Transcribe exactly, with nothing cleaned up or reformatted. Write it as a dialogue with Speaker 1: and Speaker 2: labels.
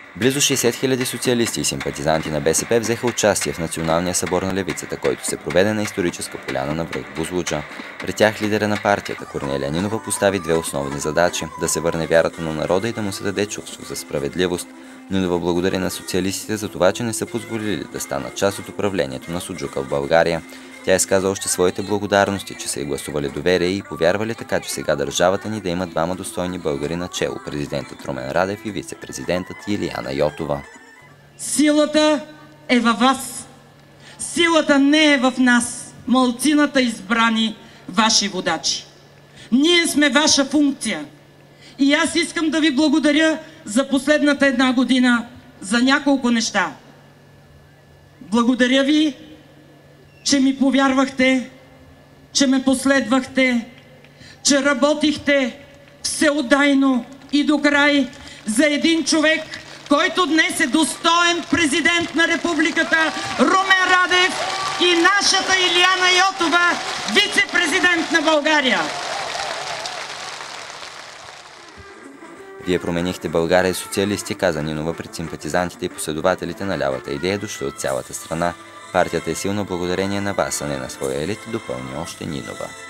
Speaker 1: Близо шейсет хиляди социалисти и симпатизанти на БСП взеха участие в Националния събор на левицата, който се проведе на историческа поляна на връх Бузлуджа. При тях лидера на партията Корнелия Нинова постави две основни задачи – да се върне вярата на народа и да му се даде чувство за справедливост. Нинова благодари на социалистите за това, че не са позволили да станат част от управлението на Суджука в България. Тя изказа още своите благодарности, че са й гласували доверие и повярвали така, че сега държавата ни да има двама достойни българи начело – президентът Румен Радев и вице-президентът Илияна Йотова.
Speaker 2: Силата е във вас. Силата не е в нас, малцината избрани ваши водачи. Ние сме ваша функция. И аз искам да ви благодаря за последната една година за няколко неща. Благодаря ви, че ми повярвахте, че ме последвахте, че работихте всеотдайно и до край за един човек, който днес е достоен президент на републиката Румен Радев и нашата Илияна Йотова, вице-президент на България.
Speaker 1: Вие променихте България, социалисти, каза Нинова пред симпатизантите и последователите на лявата идея, дошли от цялата страна. Партията е силна благодарение на вас, а не на своя елит, допълни още Нинова.